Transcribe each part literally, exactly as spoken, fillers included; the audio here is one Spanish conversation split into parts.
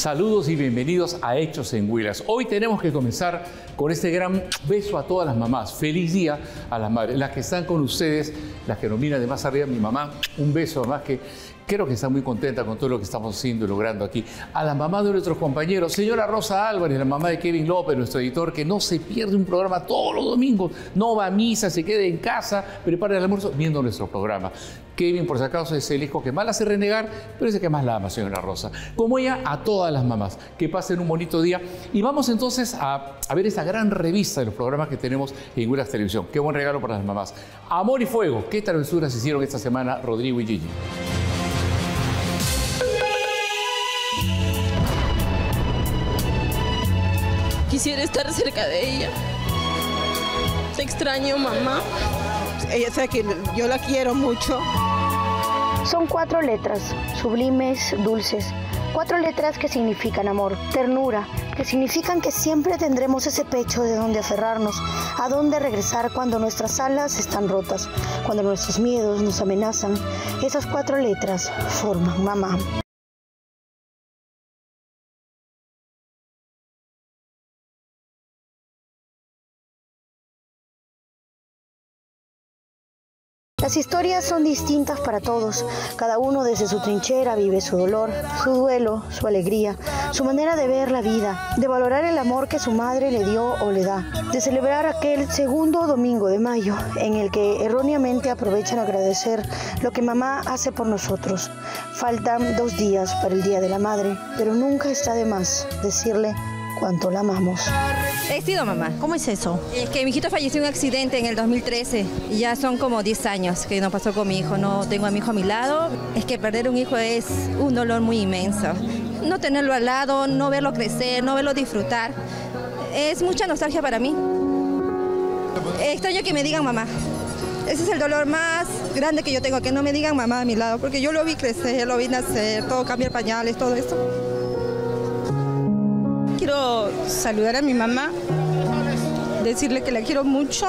Saludos y bienvenidos a Hechos en Huilas. Hoy tenemos que comenzar con este gran beso a todas las mamás. Feliz día a las madres, las que están con ustedes, las que nos miran de más arriba. Mi mamá, un beso más que creo que está muy contenta con todo lo que estamos haciendo y logrando aquí. A la mamá de nuestros compañeros, señora Rosa Álvarez, la mamá de Kevin López, nuestro editor, que no se pierde un programa todos los domingos, no va a misa, se queda en casa, prepara el almuerzo viendo nuestro programa. Kevin, por si acaso, es el hijo que más la hace renegar, pero es el que más la ama, señora Rosa. Como ella, a todas las mamás. Que pasen un bonito día. Y vamos entonces a, a ver esta gran revista de los programas que tenemos en Huilas Televisión. Qué buen regalo para las mamás. Amor y Fuego. ¿Qué travesuras hicieron esta semana Rodrigo y Gigi? Quisiera estar cerca de ella. Te extraño, mamá. Ella sabe que yo la quiero mucho. Son cuatro letras, sublimes, dulces. Cuatro letras que significan amor, ternura, que significan que siempre tendremos ese pecho de donde aferrarnos, a donde regresar cuando nuestras alas están rotas, cuando nuestros miedos nos amenazan. Esas cuatro letras forman mamá. Las historias son distintas para todos, cada uno desde su trinchera vive su dolor, su duelo, su alegría, su manera de ver la vida, de valorar el amor que su madre le dio o le da, de celebrar aquel segundo domingo de mayo en el que erróneamente aprovechan a agradecer lo que mamá hace por nosotros. Faltan dos días para el Día de la Madre, pero nunca está de más decirle cuánto la amamos. He sido mamá. ¿Cómo es eso? Es que mi hijito falleció en un accidente en el dos mil trece y ya son como diez años que no pasó con mi hijo. No tengo a mi hijo a mi lado. Es que perder un hijo es un dolor muy inmenso. No tenerlo al lado, no verlo crecer, no verlo disfrutar. Es mucha nostalgia para mí. Extraño que me digan mamá. Ese es el dolor más grande que yo tengo, que no me digan mamá a mi lado, porque yo lo vi crecer, lo vi nacer, todo cambiar pañales, todo eso. Quiero saludar a mi mamá, decirle que la quiero mucho.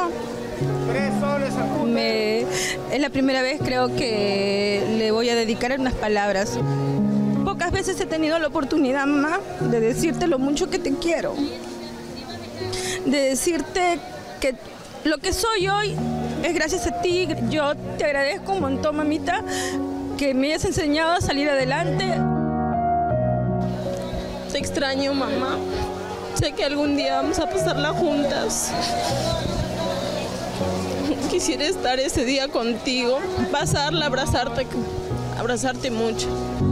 Me, es la primera vez creo que le voy a dedicar unas palabras. Pocas veces he tenido la oportunidad, mamá, de decirte lo mucho que te quiero. De decirte que lo que soy hoy es gracias a ti. Yo te agradezco un montón, mamita, que me hayas enseñado a salir adelante. Te extraño, mamá. Sé que algún día vamos a pasarla juntas. Quisiera estar ese día contigo, pasarla, abrazarte, abrazarte mucho.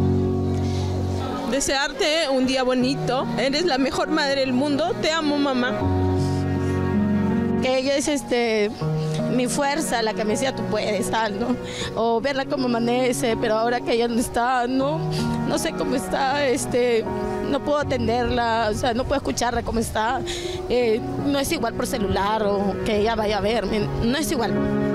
Desearte un día bonito. Eres la mejor madre del mundo. Te amo, mamá. Que ella es este mi fuerza, la que me decía tú puedes, tal, ¿no? O verla como amanece, pero ahora que ella no está, no, no sé cómo está, este, no puedo atenderla, o sea, no puedo escucharla cómo está. Eh, no es igual por celular o que ella vaya a verme, no es igual.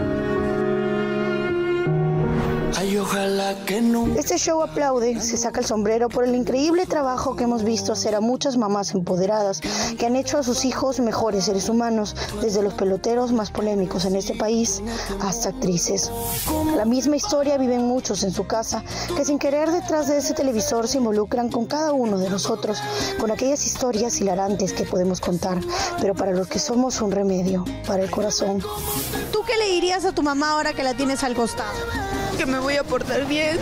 Ay, ojalá que no. Este show aplaude, se saca el sombrero por el increíble trabajo que hemos visto hacer a muchas mamás empoderadas que han hecho a sus hijos mejores seres humanos, desde los peloteros más polémicos en este país hasta actrices. La misma historia viven muchos en su casa, que sin querer detrás de ese televisor se involucran con cada uno de nosotros, con aquellas historias hilarantes que podemos contar, pero para los que somos un remedio para el corazón. ¿Tú qué le dirías a tu mamá ahora que la tienes al costado? Que me voy a portar bien.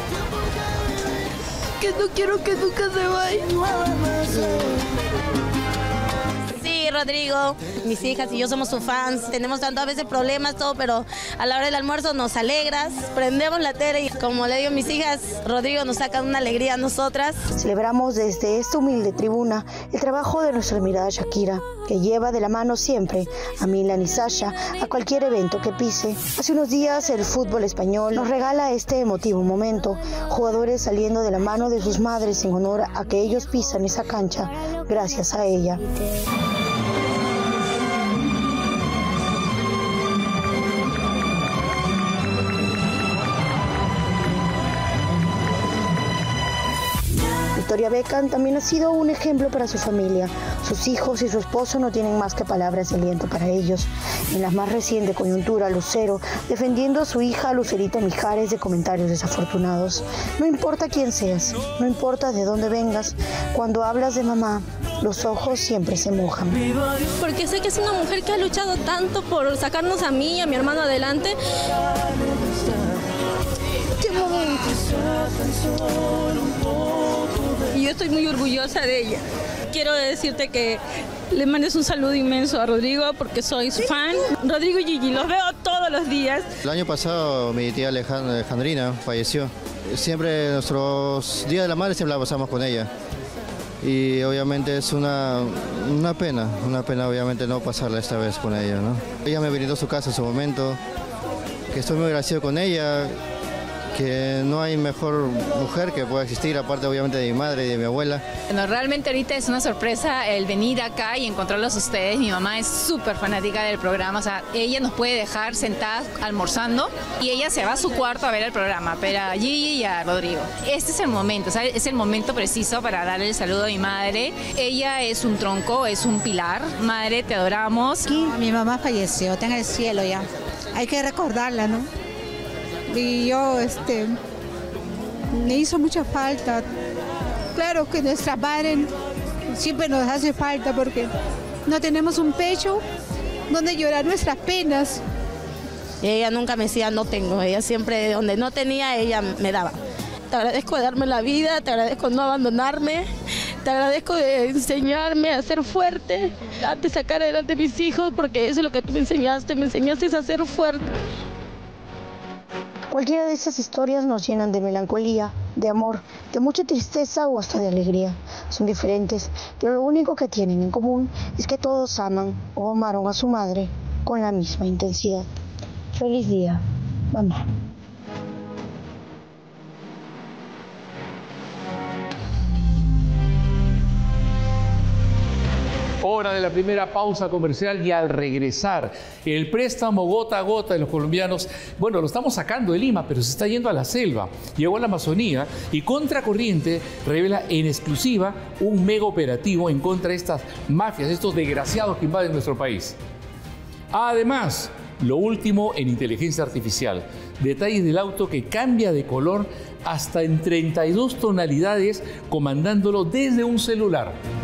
Que no quiero que nunca se vaya. Sí, Rodrigo, mis hijas y yo somos sus fans. Tenemos tanto a veces problemas, todo, pero a la hora del almuerzo nos alegras. Prendemos la tele y como le digo a mis hijas, Rodrigo nos saca una alegría a nosotras. Celebramos desde esta humilde tribuna el trabajo de nuestra admirada Shakira, que lleva de la mano siempre a Milan y Sasha a cualquier evento que pise. Hace unos días el fútbol español nos regala este emotivo momento, jugadores saliendo de la mano de sus madres en honor a que ellos pisan esa cancha gracias a ella. Victoria Beckham también ha sido un ejemplo para su familia. Sus hijos y su esposo no tienen más que palabras de aliento para ellos. En la más reciente coyuntura, Lucero, defendiendo a su hija Lucerita Mijares de comentarios desafortunados. No importa quién seas, no importa de dónde vengas, cuando hablas de mamá, los ojos siempre se mojan. Porque sé que es una mujer que ha luchado tanto por sacarnos a mí y a mi hermano adelante. Y yo estoy muy orgullosa de ella. Quiero decirte que le mandes un saludo inmenso a Rodrigo porque soy su fan. Rodrigo y Gigi, los veo todos los días. El año pasado mi tía Alejandrina falleció. Siempre nuestros días de la madre siempre la pasamos con ella. Y obviamente es una, una pena, una pena obviamente no pasarla esta vez con ella, ¿no? Ella me brindó su casa en su momento, que estoy muy agradecido con ella, que no hay mejor mujer que pueda existir, aparte obviamente de mi madre y de mi abuela. Bueno, realmente ahorita es una sorpresa el venir acá y encontrarlos a ustedes. Mi mamá es súper fanática del programa, o sea, ella nos puede dejar sentadas almorzando y ella se va a su cuarto a ver el programa, pero a Gigi y a Rodrigo. Este es el momento, o sea, es el momento preciso para darle el saludo a mi madre. Ella es un tronco, es un pilar. Madre, te adoramos. Aquí mi mamá falleció, está en el cielo ya. Hay que recordarla, ¿no? Y yo, este, me hizo mucha falta. Claro que nuestra madre siempre nos hace falta porque no tenemos un pecho donde llorar nuestras penas. Ella nunca me decía no tengo, ella siempre donde no tenía, ella me daba. Te agradezco de darme la vida, te agradezco de no abandonarme, te agradezco de enseñarme a ser fuerte, a sacar adelante a mis hijos, porque eso es lo que tú me enseñaste, me enseñaste a ser fuerte. Cualquiera de esas historias nos llenan de melancolía, de amor, de mucha tristeza o hasta de alegría. Son diferentes, pero lo único que tienen en común es que todos aman o amaron a su madre con la misma intensidad. Feliz día, mamá. Hora de la primera pausa comercial y al regresar, el préstamo gota a gota de los colombianos, bueno, lo estamos sacando de Lima, pero se está yendo a la selva. Llegó a la Amazonía y Contracorriente revela en exclusiva un mega operativo en contra de estas mafias, estos desgraciados que invaden nuestro país. Además, lo último en inteligencia artificial, detalles del auto que cambia de color hasta en treinta y dos tonalidades comandándolo desde un celular.